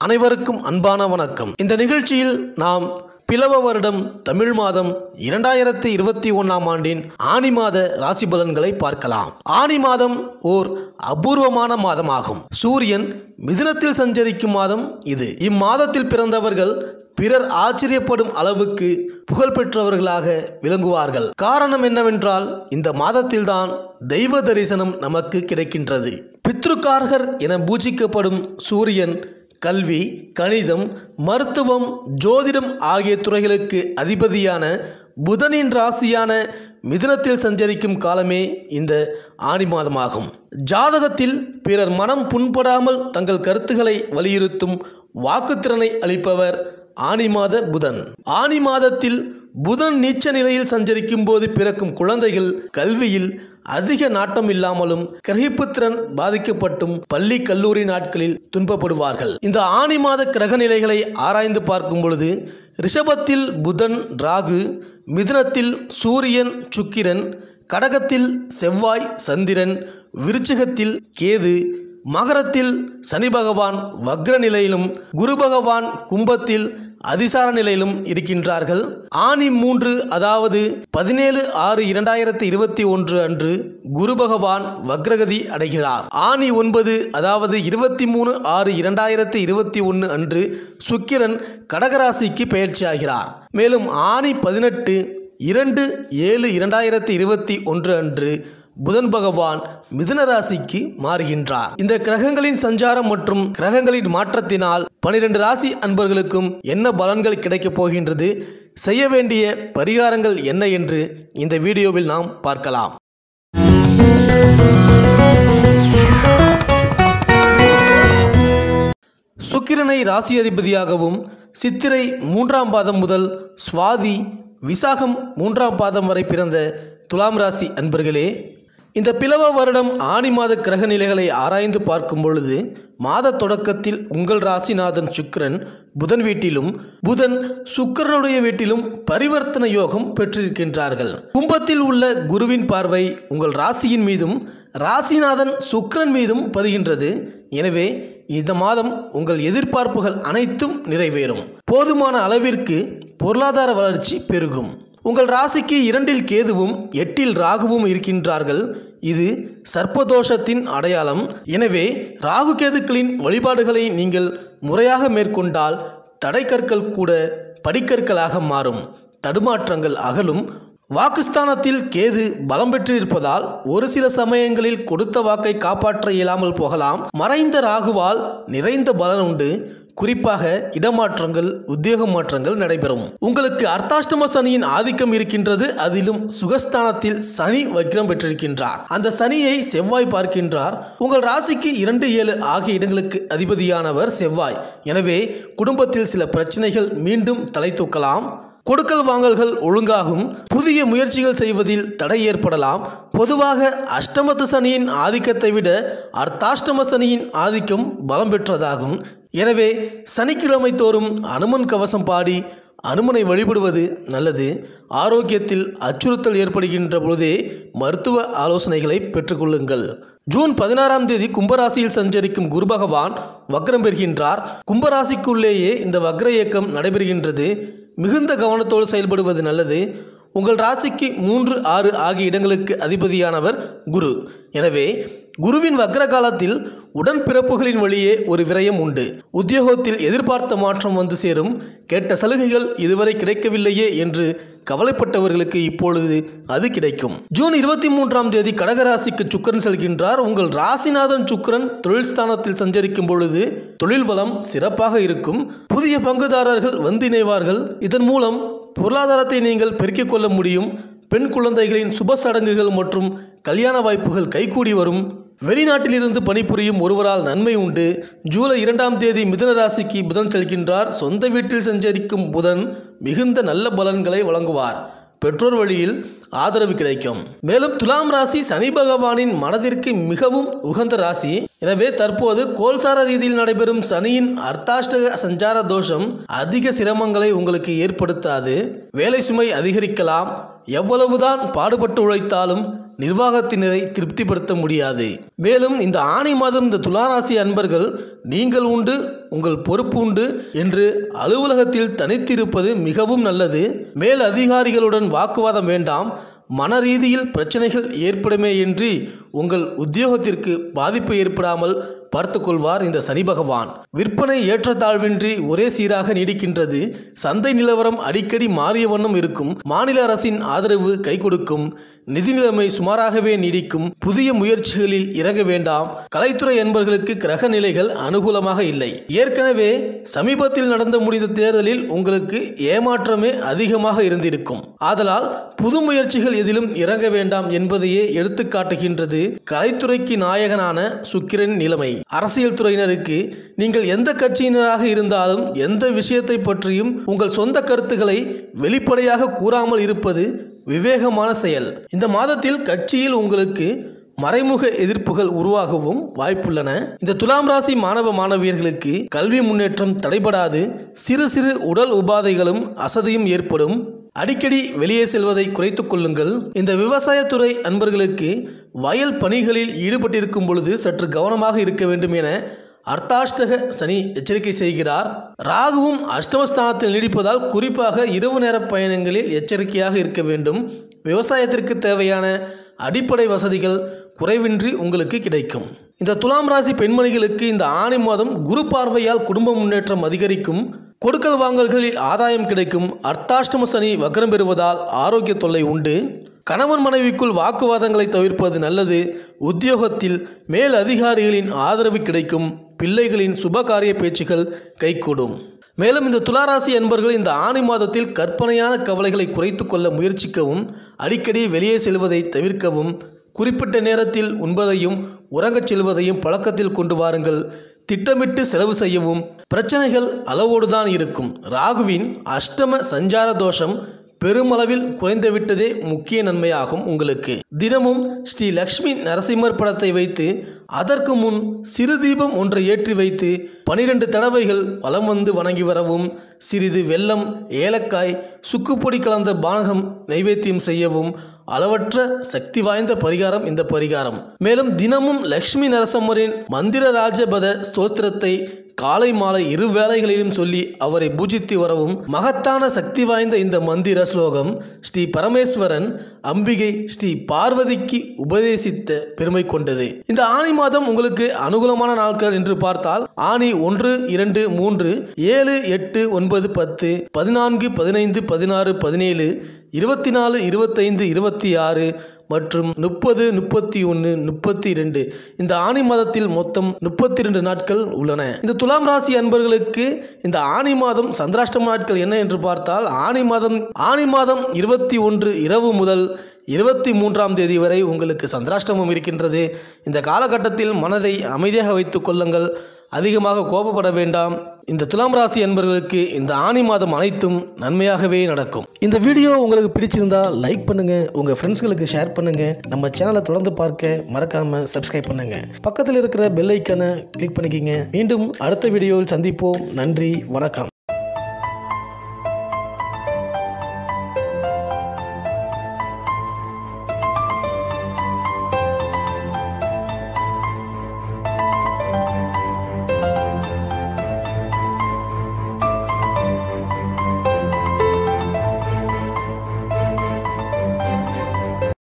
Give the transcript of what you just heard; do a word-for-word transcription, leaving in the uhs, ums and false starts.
அனைவருக்கும் அன்பான வணக்கம். இந்த நிகழ்ச்சியில் நாம் பிலவ வருடம் தமிழ் மாதம் இரண்டாயிரத்தி இருபத்தி ஒன்றாம் ஆண்டின் ஆனி மாத ராசி பலன்களை பார்க்கலாம். ஆனி மாதம் ஓர் அபூர்வமான மாதமாகும். சூரியன் மிதுனத்தில் சஞ்சரிக்கும் மாதம் இது. இம்மாதத்தில் பிறந்தவர்கள் பிறர் ஆச்சரியப்படும் அளவுக்கு புகழ் பெற்றவர்களாக விளங்குவார்கள். காரணம் என்னவென்றால் இந்த மாதத்தில்தான் தெய்வ தரிசனம் நமக்கு கிடைக்கின்றது. பித்ருக்காரகர் என பூஜிக்கப்படும் சூரியன் கல்வி, கணிதம், மருத்துவம், ஜோதிடம் ஆகிய துறைகளுக்கு அதிபதியான புதனின் ராசியான மிதுனத்தில் சஞ்சரிக்கும் காலமே இந்த ஆனி மாதமாகும். ஜாதகத்தில் பிறர் மனம் புண்படாமல் தங்கள் கருத்துக்களை வலியுறுத்தும் வாக்குத்திறனை அளிப்பவர் ஆனி மாத புதன். ஆனி மாதத்தில் புதன் நீச்ச நிலையில் சஞ்சரிக்கும் போது பிறக்கும் குழந்தைகள் கல்வியில் அதிக நாட்டம் இல்லாமலும் கிரகிப்புத்திறன் பாதிக்கப்பட்டும் பள்ளி கல்லூரி நாட்களில் துன்பப்படுவார்கள். இந்த ஆனி மாத கிரக நிலைகளை ஆராய்ந்து பார்க்கும் பொழுது ரிஷபத்தில் புதன் ராகு, மிதுனத்தில் சூரியன் சுக்கிரன், கடகத்தில் செவ்வாய் சந்திரன், விருச்சிகத்தில் கேது, மகரத்தில் சனி பகவான் வக்ர நிலையிலும் குரு பகவான் கும்பத்தில் அதிசார நிலையிலும் இருக்கின்றார்கள். ஆனி மூன்று அதாவது பதினேழு ஆறு இரண்டாயிரத்தி இருபத்தி ஒன்று அன்று குரு பகவான் வக்ரகதி அடைகிறார். ஆனி ஒன்பது அதாவது இருபத்தி மூணு ஆறு இரண்டாயிரத்தி இருபத்தி ஒன்று அன்று சுக்கிரன் கடகராசிக்கு பெயர்ச்சியாகிறார். மேலும் ஆனி பதினெட்டு இரண்டு ஏழு இரண்டாயிரத்தி இருபத்தி ஒன்று அன்று புதன் பகவான் மிதுன ராசிக்கு மாறுகின்றார். இந்த கிரகங்களின் சஞ்சாரம் மற்றும் கிரகங்களின் மாற்றத்தினால் பனிரெண்டு ராசி அன்பர்களுக்கும் என்ன பலன்கள் கிடைக்கப் போகின்றது, செய்ய வேண்டிய பரிகாரங்கள் என்ன என்று இந்த வீடியோவில் நாம் பார்க்கலாம். சுக்கிரனை ராசி அதிபதியாகவும் சித்திரை மூன்றாம் பாதம் முதல் சுவாதி விசாகம் மூன்றாம் பாதம் வரை பிறந்த துலாம் ராசி அன்பர்களே, இந்த பிலவ வருடம் ஆனி மாத கிரக நிலைகளை ஆராய்ந்து பார்க்கும் பொழுது மாத தொடக்கத்தில் உங்கள் ராசிநாதன் சுக்கிரன் புதன் வீட்டிலும் புதன் சுக்கிரனுடைய வீட்டிலும் பரிவர்த்தன யோகம் பெற்றிருக்கின்றார்கள். கும்பத்தில் உள்ள குருவின் பார்வை உங்கள் ராசியின் மீதும் ராசிநாதன் சுக்கிரன் மீதும் பதிகின்றது. எனவே இந்த மாதம் உங்கள் எதிர்பார்ப்புகள் அனைத்தும் நிறைவேறும். போதுமான அளவிற்கு பொருளாதார வளர்ச்சி பெருகும். உங்கள் ராசிக்கு இரண்டில் கேதுவும் எட்டில் ராகுவும் இருக்கின்றார்கள். இது சர்ப்பதோஷத்தின் அடையாளம். எனவே ராகு கேதுக்களின் வழிபாடுகளை நீங்கள் முறையாக மேற்கொண்டால் தடைக்கற்கள் கூட படிக்கற்களாக மாறும், தடுமாற்றங்கள் அகலும். வாக்குஸ்தானத்தில் கேது பலம் பெற்றிருப்பதால் ஒரு சில சமயங்களில் கொடுத்த வாக்கை காப்பாற்ற இயலாமல் போகலாம். மறைந்த ராகுவால் நிறைந்த பலன் உண்டு. குறிப்பாக இடமாற்றங்கள், உத்தியோக மாற்றங்கள் நடைபெறும். உங்களுக்கு அர்த்தாஷ்டம சனியின் ஆதிக்கம் இருக்கின்றது. அதிலும் சுகஸ்தானத்தில் சனி வக்ரம் பெற்றிருக்கின்றார். அந்த சனியை செவ்வாய் பார்க்கின்றார். உங்கள் ராசிக்கு இரண்டு ஏழு ஆகிய இடங்களுக்கு அதிபதியானவர் செவ்வாய். எனவே குடும்பத்தில் சில பிரச்சனைகள் மீண்டும் தலை தூக்கலாம். கொடுக்கல் வாங்கல்கள் ஒழுங்காகும். புதிய முயற்சிகள் செய்வதில் தடை ஏற்படலாம். பொதுவாக அஷ்டமத்து சனியின் ஆதிக்கத்தை விட அர்த்தாஷ்டம சனியின் ஆதிக்கம் பலம் பெற்றதாகும். எனவே சனிக்கிழமை தோறும் அனுமன் கவசம் பாடி அனுமனை வழிபடுவது நல்லது. ஆரோக்கியத்தில் அச்சுறுத்தல் ஏற்படுகின்ற பொழுதே மருத்துவ ஆலோசனைகளை பெற்றுக்கொள்ளுங்கள். ஜூன் பதினாறாம் தேதி கும்பராசியில் சஞ்சரிக்கும் குரு பகவான் வக்ரம் பெறுகின்றார். கும்பராசிக்குள்ளேயே இந்த வக்ர இயக்கம் நடைபெறுகின்றது. மிகுந்த கவனத்தோடு செயல்படுவது நல்லது. உங்கள் ராசிக்கு மூன்று ஆறு ஆகிய இடங்களுக்கு அதிபதியானவர் குரு. எனவே குருவின் வக்ர காலத்தில் உடன்பிறப்புகளின் வழியே ஒரு விரயம் உண்டு. உத்தியோகத்தில் எதிர்பார்த்த மாற்றம் வந்து சேரும். கேட்ட சலுகைகள் இதுவரை கிடைக்கவில்லையே என்று கவலைப்பட்டவர்களுக்கு இப்பொழுது அது கிடைக்கும். ஜூன் இருபத்தி மூன்றாம் தேதி கடகராசிக்கு சுக்கிரன் செல்கின்றார். உங்கள் ராசிநாதன் சுக்கிரன் தொழில் ஸ்தானத்தில் சஞ்சரிக்கும் பொழுது தொழில் வளம் சிறப்பாக இருக்கும். புதிய பங்குதாரர்கள் வந்து இணைவார்கள். இதன் மூலம் பொருளாதாரத்தை நீங்கள் பெருக்கிக் கொள்ள முடியும். பெண் குழந்தைகளின் சுப சடங்குகள் மற்றும் கல்யாண வாய்ப்புகள் கைகூடி வரும். வெளிநாட்டிலிருந்து பணிபுரியும் ஒருவரால் நன்மை உண்டு. ஜூலை இரண்டாம் தேதி மிதுன ராசிக்கு புதன் செல்கின்றார். சொந்த வீட்டில் சஞ்சரிக்கும் புதன் மிகுந்த நல்ல பலன்களை வழங்குவார். பெற்றோர் வழியில் ஆதரவு கிடைக்கும். மேலும் துலாம் ராசி சனி பகவானின் மனதிற்கு மிகவும் உகந்த ராசி. எனவே தற்போது கோல்சார ரீதியில் நடைபெறும் சனியின் அர்த்தாஷ்டக சஞ்சார தோஷம் அதிக சிரமங்களை உங்களுக்கு ஏற்படுத்தாது. வேலை சுமை அதிகரிக்கலாம். எவ்வளவுதான் பாடுபட்டு உழைத்தாலும் நிர்வாகத்தினரை திருப்திப்படுத்த முடியாது. மேலும் இந்த ஆணி மாதம் இந்த துலா ராசி அன்பர்கள் நீங்கள் உண்டு உங்கள் பொறுப்பு உண்டு என்று அலுவலகத்தில் தனித்திருப்பது மிகவும் நல்லது. மேல் அதிகாரிகளுடன் வாக்குவாதம் வேண்டாம். மன ரீதியில் பிரச்சனைகள் ஏற்படுமேயின்றி உங்கள் உத்தியோகத்திற்கு பாதிப்பு ஏற்படாமல் பார்த்துக்கொள்வார் இந்த சனி பகவான். விற்பனை ஏற்றத்தாழ்வின்றி ஒரே சீராக நீடிக்கின்றது. சந்தை நிலவரம் அடிக்கடி மாறிய வண்ணம் இருக்கும். மாநில அரசின் ஆதரவு கை கொடுக்கும். நிதி நிலைமை சுமாராகவே நீடிக்கும். புதிய முயற்சிகளில் இறங்க வேண்டாம். கலைத்துறை என்பவர்களுக்கு கிரக நிலைகள் அனுகூலமாக இல்லை. ஏற்கனவே சமீபத்தில் நடந்த முடிந்த தேர்தலில் உங்களுக்கு ஏமாற்றமே அதிகமாக இருந்திருக்கும். ஆதலால் புது முயற்சிகள் எதிலும் இறங்க வேண்டாம் என்பதையே எடுத்து காட்டுகின்றது கலைத்துறைக்கு நாயகனான சுக்கிரன் நிலைமை. அரசியல் துறையினருக்கு நீங்கள் எந்த கட்சியினராக இருந்தாலும் எந்த விஷயத்தை பற்றியும் உங்கள் சொந்த கருத்துக்களை வெளிப்படையாக கூறாமல் இருப்பது விவேகமான செயல். இந்த மாதத்தில் கட்சியில் உங்களுக்கு மறைமுக எதிர்ப்புகள் உருவாகவும் வாய்ப்புள்ளன. இந்த துலாம் ராசி மாணவ மாணவியர்களுக்கு கல்வி முன்னேற்றம் தடைபடாது. சிறு சிறு உடல் உபாதைகளும் அசதியும் ஏற்படும். அடிக்கடி வெளியே செல்வதை குறைத்துக் கொள்ளுங்கள். இந்த விவசாயத்துறை அன்பர்களுக்கு வயல் பணிகளில் ஈடுபட்டிருக்கும் பொழுது சற்று கவனமாக இருக்க வேண்டும் என அர்த்தாஷ்டக சனி எச்சரிக்கை செய்கிறார். ராகுவும் அஷ்டமஸ்தானத்தில் நீடிப்பதால் குறிப்பாக இரவு நேர பயணங்களில் எச்சரிக்கையாக இருக்க வேண்டும். விவசாயத்திற்கு தேவையான அடிப்படை வசதிகள் குறைவின்றி உங்களுக்கு கிடைக்கும். இந்த துலாம் ராசி பெண்மணிகளுக்கு இந்த ஆணி மாதம் குரு பார்வையால் குடும்ப முன்னேற்றம் அதிகரிக்கும். கொடுக்கல் வாங்கல்களில் ஆதாயம் கிடைக்கும். அர்த்தாஷ்டம சனி வக்ரம் பெறுவதால் ஆரோக்கிய தொல்லை உண்டு. கணவன் மனைவிக்குள் வாக்குவாதங்களை தவிர்ப்பது நல்லது. உத்தியோகத்தில் மேல் அதிகாரிகளின் ஆதரவு கிடைக்கும். பிள்ளைகளின் சுபகாரிய பேச்சுகள் கைகூடும். மேலும் இந்த துளாராசி என்பவர்கள் இந்த ஆணி மாதத்தில் கற்பனையான கவலைகளை குறைத்து கொள்ள முயற்சிக்கவும், அடிக்கடி வெளியே செல்வதை தவிர்க்கவும், குறிப்பிட்ட நேரத்தில் உண்பதையும் உறங்கச் செல்வதையும் பழக்கத்தில் கொண்டு வாருங்கள். திட்டமிட்டு செலவு செய்யவும். பிரச்சனைகள் அளவோடுதான் இருக்கும். ராகுவின் அஷ்டம சஞ்சார தோஷம் பெருமளவில் குறைந்துவிட்டதே முக்கிய நன்மையாகும். உங்களுக்கு தினமும் ஸ்ரீ லக்ஷ்மி நரசிம்மர் படத்தை வைத்து அதற்கு முன் சிறு தீபம் ஒன்றை ஏற்றி வைத்து பனிரெண்டு தடவைகள் வலம் வந்து வணங்கி வரவும். சிறிது வெல்லம், ஏலக்காய், சுக்குப்பொடி கலந்த பானகம் நைவேத்தியம் செய்யவும். அளவற்ற சக்தி வாய்ந்த பரிகாரம் இந்த பரிகாரம். மேலும் தினமும் லக்ஷ்மி நரசிம்மரின் மந்திர ராஜபத ஸ்தோத்திரத்தை காலை மாலை இரு வேளைகளிலும் சொல்லி அவரை பூஜித்து வரவும். மகத்தான சக்தி வாய்ந்த இந்த மந்திர ஸ்லோகம் ஸ்ரீ பரமேஸ்வரன் அம்பிகை ஸ்ரீ பார்வதிக்கு உபதேசித்த பெருமை கொண்டது. இந்த ஆணி மாதம் உங்களுக்கு அனுகூலமான நாட்கள் என்று பார்த்தால் ஆணி ஒன்று, இரண்டு, மூன்று, ஏழு, எட்டு, ஒன்பது, பத்து, பதினான்கு, பதினைந்து, பதினாறு, பதினேழு, இருபத்தி நாலு, இருபத்தைந்து, இருபத்தி ஆறு மற்றும் முப்பது, முப்பத்தி ஒன்று, முப்பத்தி இரண்டு. இந்த ஆணி மாதத்தில் மொத்தம் முப்பத்தி இரண்டு நாட்கள் உள்ளன. இந்த துலாம் ராசி அன்பர்களுக்கு இந்த ஆணி மாதம் சந்திராஷ்டம நாட்கள் என்ன என்று பார்த்தால் ஆணி மாதம் ஆணி மாதம் இருபத்தி ஒன்று இரவு முதல் இருபத்தி மூன்றாம் தேதி வரை உங்களுக்கு சந்திராஷ்டமம் இருக்கின்றது. இந்த காலகட்டத்தில் மனதை அமைதியாக வைத்துக் கொள்ளுங்கள். அதிகமாக கோபப்பட வேண்டாம். இந்த துலாம் ராசி அன்பர்களுக்கு இந்த ஆணி மாதம் அனைத்தும் நன்மையாகவே நடக்கும். இந்த வீடியோ உங்களுக்கு பிடிச்சிருந்தா லைக் பண்ணுங்க, உங்க ஃப்ரெண்ட்ஸ்களுக்கு ஷேர் பண்ணுங்க. நம்ம சேனலை தொடர்ந்து பார்க்க மறக்காம சப்ஸ்கிரைப் பண்ணுங்க. பக்கத்தில் இருக்கிற பெல் ஐக்கானை கிளிக் பண்ணிக்கிங்க. மீண்டும் அடுத்த வீடியோவில் சந்திப்போம். நன்றி, வணக்கம்.